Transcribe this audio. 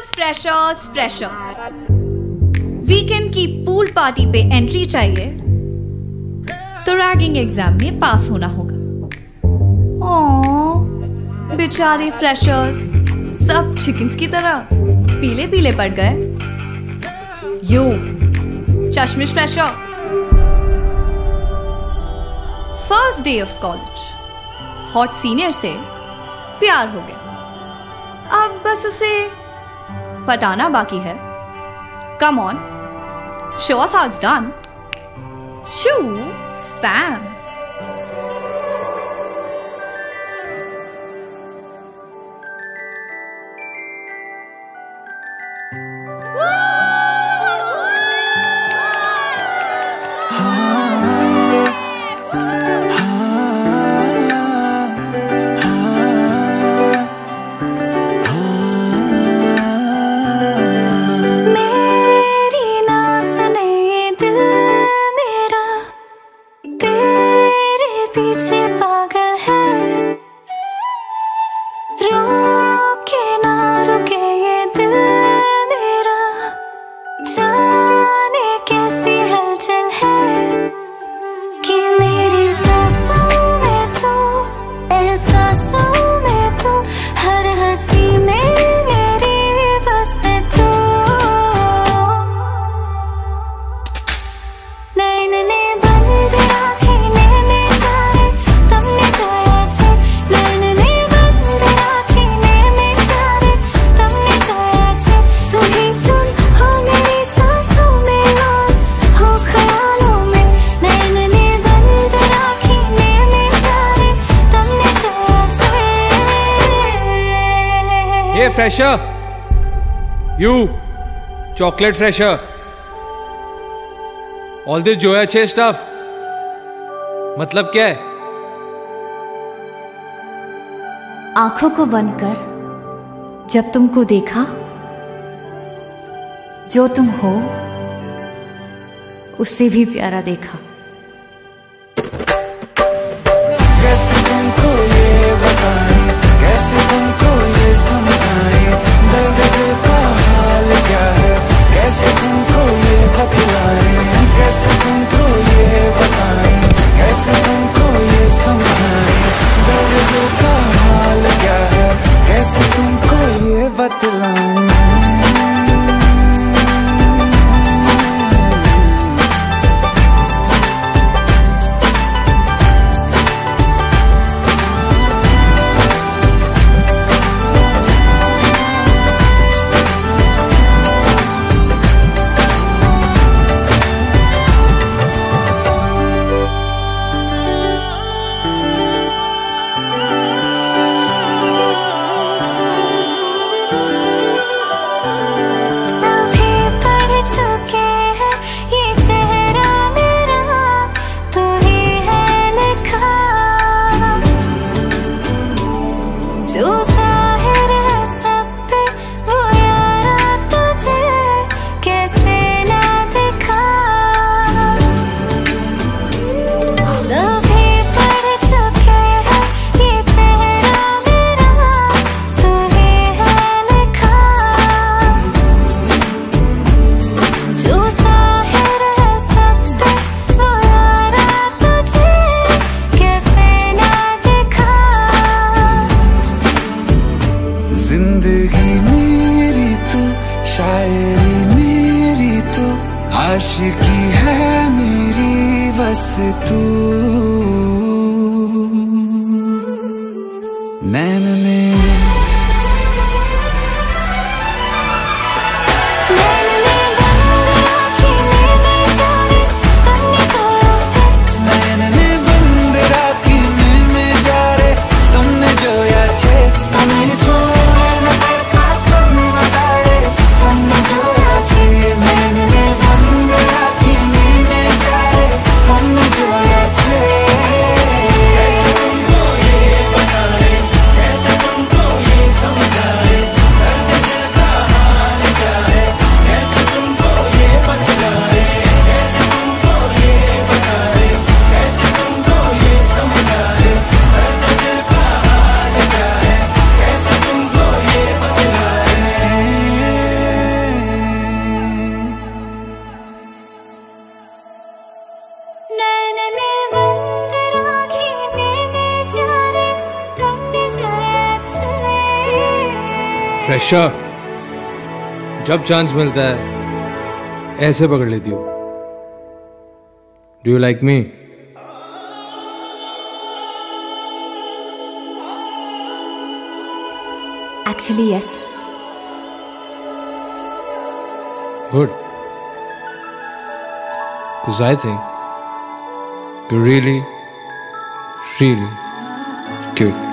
Freshers weekend की pool party पे entry चाहिए तो रैगिंग एग्जाम में पास होना होगा। ओह बेचारे फ्रेशर्स सब चिकन्स की तरह पीले पीले पड़ गए। यो चश्मिश fresher, first day of college, hot senior से प्यार हो गया। अब बस उसे पटाना बाकी है। Come on, show us how it's done. शू स्पैम। जाने कैसी हलचल है कि मेरी सांसों में तू, एहसासों में तू, हर हंसी में मेरी बस तू। नैन ने बंद राखीने में जाने तमने जोया छे। नैन ने बंद राखीने में जाने तमने जोया छे। तुम्ही तुम हो मेरी सांसों में और हो ख्यालों में। नैन ने बंद राखीने में जाने तमने जोया छे। ये fresher, you chocolate fresher, all this जोया छे स्टफ मतलब क्या है? आंखों को बंद कर जब तुमको देखा, जो तुम हो उससे भी प्यारा देखा। कैसे तुमको ये बताएं, कैसे तुमको ये समझाएं, दर्द दिल का हाल क्या है, कैसे तुमको ये बतलाएं, कैसे तुमको ये बताएं, कैसे तुमको ये समझाएं, दर्द दिल का हाल क्या है, कैसे तुमको ये बतलाएं। सभी पढ़ चुके हैं ये चेहरा मेरा, तू ही है लिखा। जो जाहिर है सब पे वो यारा तुझे कैसे ना दिखा। सभी पढ़ चुके हैं ये चेहरा मेरा, तू ही है लिखा। जो जाहिर है सब पे वो यारा तुझे कैसे ना दिखा। जिंदगी मेरी तू, शायरी मेरी तू, आशिकी है मेरी बस तू। नैन ने नैन ने बंद राखीने में जाने तमने जोया छे। नैन ने बंद राखीने में जा रे तुमने जोया छे। तुम्हें सोने का तुम बताए तुमने जोया छे। नैन ने बंद राखीने में जा रे तुमने जोया छे। फ्रेशर, जब चांस मिलता है ऐसे पकड़ लेती हो. Do you like me? Actually yes. Good. Because I think you're really, really cute.